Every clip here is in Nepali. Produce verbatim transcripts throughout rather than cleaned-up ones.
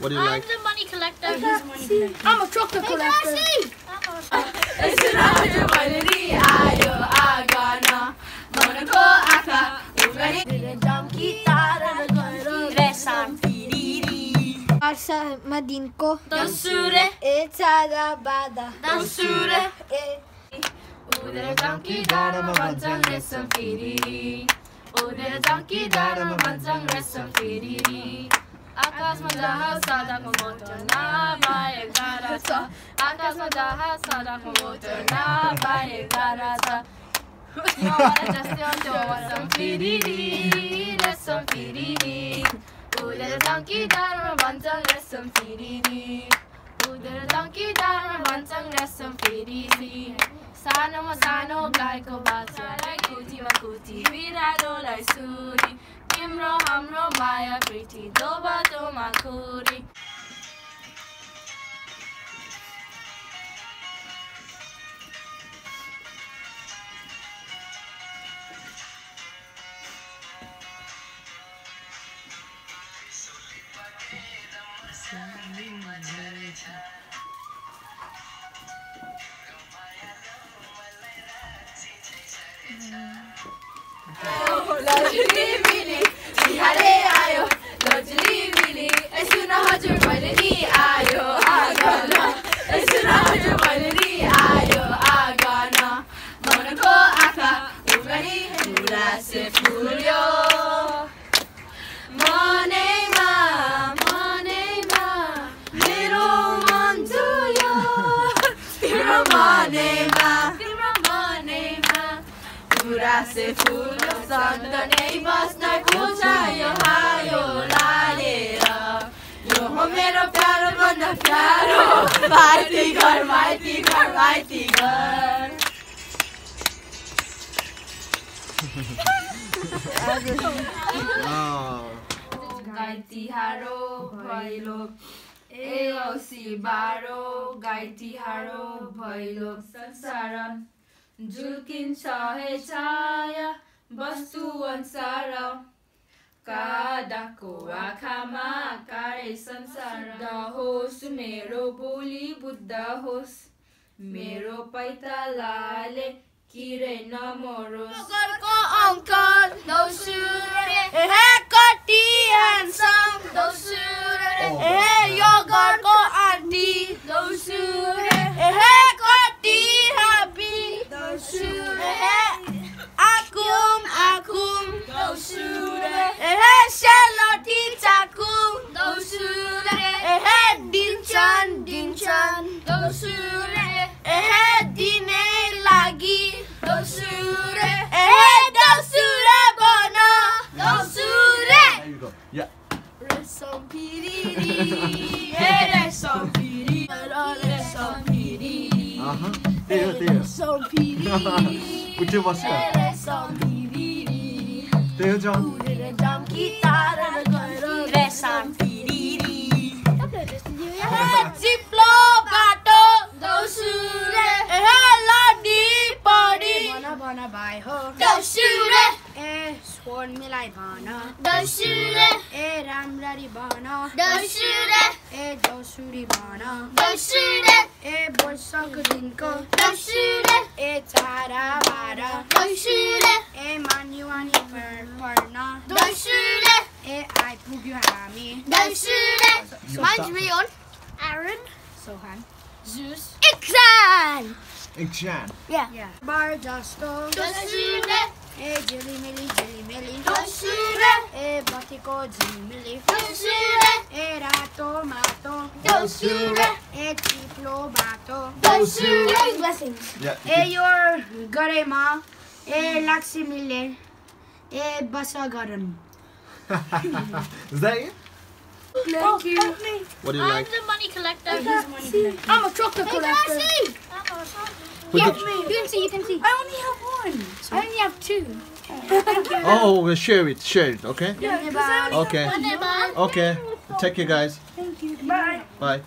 What do you I'm like? the money collector. He's the money collector. I'm a chocolate collector. Sa madin ko. Dosure. It's a bada. Dosure. Udara donkey dara mabanjang resam firiri. Udara donkey dara mabanjang resam firiri. Akasma jahaz sadako motor na bae garata. Akasma jahaz sadako motor na bae garata. Yawara jastyo jawasam firiri, resam firiri. Udara donkey dara mabanjang resam firiri. Udara donkey dara mabanjang resam firiri. Sano masano gaiko basarai kuti makuti virado lai suri timro hamro maya priti doba to makuri. Lojli mili, Tihare ayo. Lojli mili, esuna hajur balini ayo agana. Esuna hajur balini ayo agana. Monoko aka, ugari mura se fulyo. Monema, monema, mero manjuyo. Tiro monema, tiro monema. Mura se fulyo. Sandane basna kuchayo hayo lalera. Yo ho mero pyaro banda pyaro. My tigar, my tigar, my tigar. Oh. Gai tiharo bhailo. Eosi baro. Gai tiharo bhailo. Sansaram. Julkin chahe chaya. Bastu ansara kadako akama kare sansara dahos mero boli buddha hos mero paita lale kire namoros Garko uncle. Dosure. Hey, Kati handsome. Dosure. Hey, your garko auntie. Dosure. Hey, Kati happy. Dosure. Hey, akum akum. Dosure. Hey, Charlotte chakum. Dosure. Hey, dinchan dinchan. Dosure. Hey, dine lagi. Dosure. Hey, dosure bono. Dosure. There you go. Yeah. Resam piriri. Hey, resam piriri. Resam piriri. Uh huh. There, there. Resam piriri. Put your mask on. Resam piriri. There, John. Jam kitara garo. Resam piriri. Hey, ziplo bato. Dosure. Hey, ladi padi. Bana bana bhai ho. Dosure. ए स्वर मिलाई भन Dosure. ए राम्ररी भन Dosure. ए दौसुरी भन Dosure. ए वर्षको दिनको Dosure. ए चारा बाह्र Dosure. ए मानिवानी पर्न Dosure. ए आइपुग्यो हामी Dosure. Mine's Rion. Aaron. Sohan Zeus. Iksan. Iksan. Yeah. बार जस्तो Dosure. ए झिलिमिली झिलिमिली Dosure. ए बत्तीको झिलिमिली Dosure. ए रातो माटो Dosure. ए चिप्लो बाटो Dosure. Blessings. Yeah. ए यो गरेमा ए लक्ष्मीले ए बस गरम Is that it? Thank you. What do you I'm like? the money collector. I'm a chocolate collector. Put Here, the- you can see, you can see. I only have one. I only have two. Oh, we'll share it. Share it. Okay. Yeah, because I only Okay. Bye bye. Okay. Take care, guys. Thank you. Bye. Bye.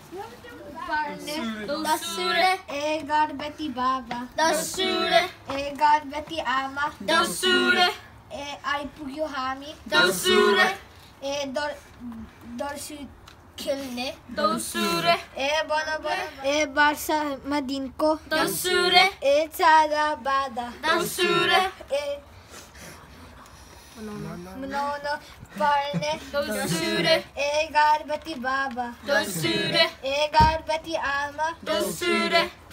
Dosure. ए गणपति बाबा Dosure. ए गणपति आमा Dosure. ए आइपुग्यो हामी Dosure. ए दर दर्शी खेल्ने दोस्रो ए बन बन ए वर्षमा दिनको दोस्रो ए चारा बादा दोस्रो ए मनाउन पर्ने दोस्रो ए गणपति बाबा दोस्रो ए गणपति आमा दोस्रो